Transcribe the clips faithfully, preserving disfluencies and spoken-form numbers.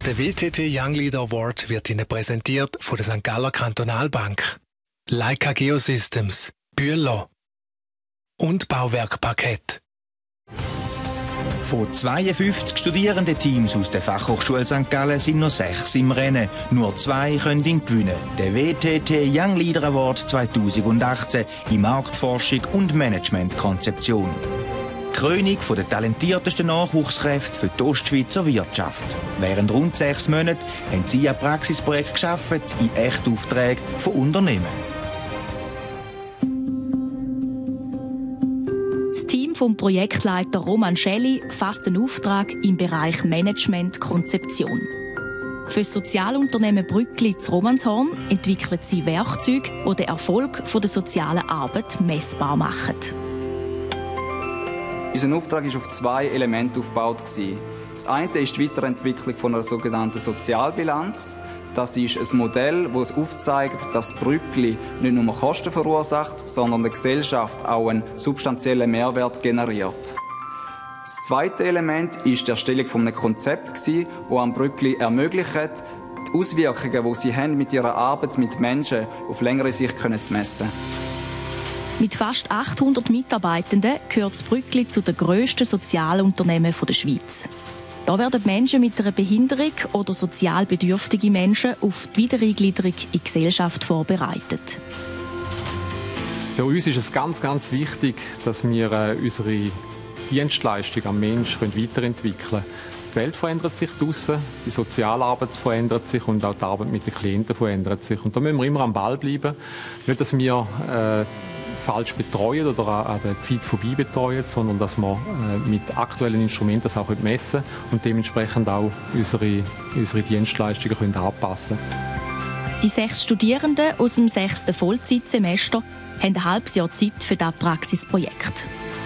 Der W T T Young Leader Award wird Ihnen präsentiert von der Sankt Galler Kantonalbank, Leica Geosystems, Bühler und Bauwerk Parkett. Von zweiundfünfzig Studierendenteams aus der Fachhochschule Sankt Gallen sind noch sechs im Rennen. Nur zwei können ihn gewinnen. Der W T T Young Leader Award zweitausendachtzehn in Marktforschung und Managementkonzeption. Krönung der talentiertesten Nachwuchskräfte für die Ostschweizer Wirtschaft. Während rund sechs Monaten haben sie ein Praxisprojekt geschaffen in Echtaufträgen von Unternehmen. Das Team vom Projektleiter Roman Schelli fasst einen Auftrag im Bereich Management-Konzeption. Für das Sozialunternehmen Brückli zu Romanshorn entwickeln sie Werkzeuge, die den Erfolg der sozialen Arbeit messbar machen. Unser Auftrag ist auf zwei Elemente aufgebaut. Das eine ist die Weiterentwicklung von einer sogenannten Sozialbilanz. Das ist ein Modell, das aufzeigt, dass Brückli nicht nur Kosten verursacht, sondern der Gesellschaft auch einen substanziellen Mehrwert generiert. Das zweite Element ist die Erstellung eines Konzepts, das am Brückli ermöglicht, die Auswirkungen, die sie haben mit ihrer Arbeit mit Menschen auf längere Sicht zu messen. Mit fast achthundert Mitarbeitenden gehört das Brückli zu den grössten Sozialunternehmen der Schweiz. Da werden Menschen mit einer Behinderung oder sozial bedürftige Menschen auf die Wiedereingliederung in die Gesellschaft vorbereitet. Für uns ist es ganz, ganz wichtig, dass wir äh, unsere Dienstleistung am Menschen weiterentwickeln können. Die Welt verändert sich draussen, die Sozialarbeit verändert sich und auch die Arbeit mit den Klienten verändert sich. Und da müssen wir immer am Ball bleiben. Nicht, dass wir äh, falsch betreuen oder an der Zeit vorbei betreuen, sondern dass wir äh, mit aktuellen Instrumenten das auch messen können und dementsprechend auch unsere, unsere Dienstleistungen können anpassen können. Die sechs Studierenden aus dem sechsten Vollzeitsemester haben ein halbes Jahr Zeit für das Praxisprojekt.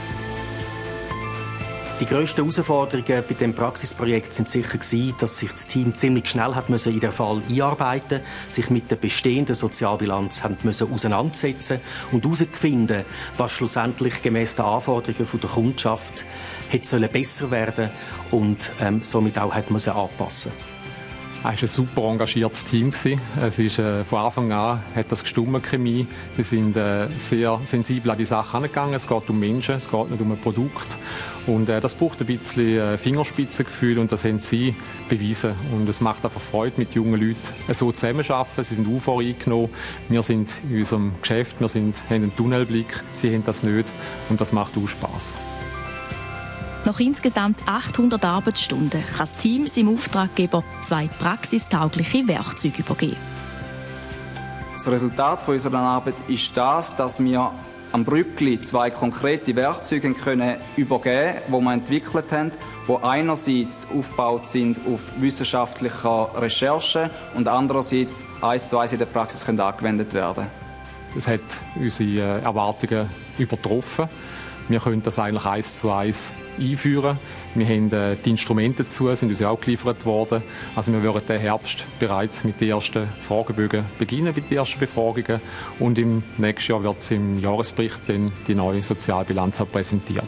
Die grössten Herausforderungen bei diesem Praxisprojekt sind sicher gewesen, dass sich das Team ziemlich schnell hat müssen in den Fall einarbeiten, sich mit der bestehenden Sozialbilanz hat müssen auseinandersetzen und herausfinden, was schlussendlich gemäss den Anforderungen der Kundschaft hätte sollen besser werden und ähm, somit auch hat müssen anpassen. Es war ein super engagiertes Team. Es ist, äh, von Anfang an hat das gestimmt, Chemie. Wir sind äh, sehr sensibel an die Sache angegangen. Es geht um Menschen, es geht nicht um ein Produkt. Und äh, das braucht ein bisschen äh, Fingerspitzengefühl und das haben sie bewiesen. Und es macht einfach Freude, mit jungen Leuten so zusammenzuarbeiten. Sie sind U V eingenommen. Wir sind in unserem Geschäft, wir sind, haben einen Tunnelblick. Sie haben das nicht und das macht auch Spass. Nach insgesamt achthundert Arbeitsstunden kann das Team seinem Auftraggeber zwei praxistaugliche Werkzeuge übergeben. Das Resultat unserer Arbeit ist das, dass wir am Brückli zwei konkrete Werkzeuge können übergeben können, die wir entwickelt haben, die einerseits aufgebaut sind auf wissenschaftlicher Recherche und andererseits eins zu eins in der Praxis können angewendet werden. Das hat unsere Erwartungen übertroffen. Wir können das eigentlich eins zu eins einführen. Wir haben äh, die Instrumente dazu, sind uns auch geliefert worden. Also wir werden den Herbst bereits mit den ersten Fragebögen beginnen, mit den ersten Befragungen. Und im nächsten Jahr wird es im Jahresbericht dann die neue Sozialbilanz auch präsentiert.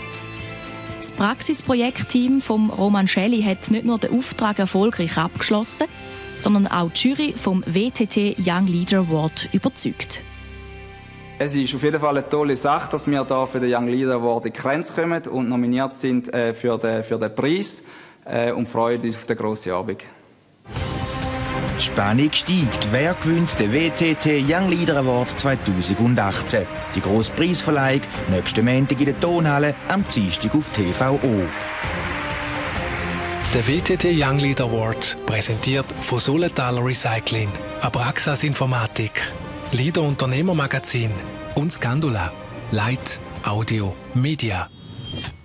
Das Praxisprojektteam von Roman Schelli hat nicht nur den Auftrag erfolgreich abgeschlossen, sondern auch die Jury vom W T T Young Leader Award überzeugt. Es ist auf jeden Fall eine tolle Sache, dass wir hier für den Young Leader Award in die Grenze kommen und nominiert sind äh, für, den, für den Preis äh, und freuen uns auf den grossen Abend. Spannung steigt. Wer gewinnt den W T T Young Leader Award zweitausendachtzehn? Die grosse Preisverleihung nächsten Montag in der Tonhalle, am Dienstag auf T V O. Der W T T Young Leader Award, präsentiert von Soletaler Recycling, Abraxas Informatik, Leader Unternehmermagazin und Scandula, Light, Audio, Media.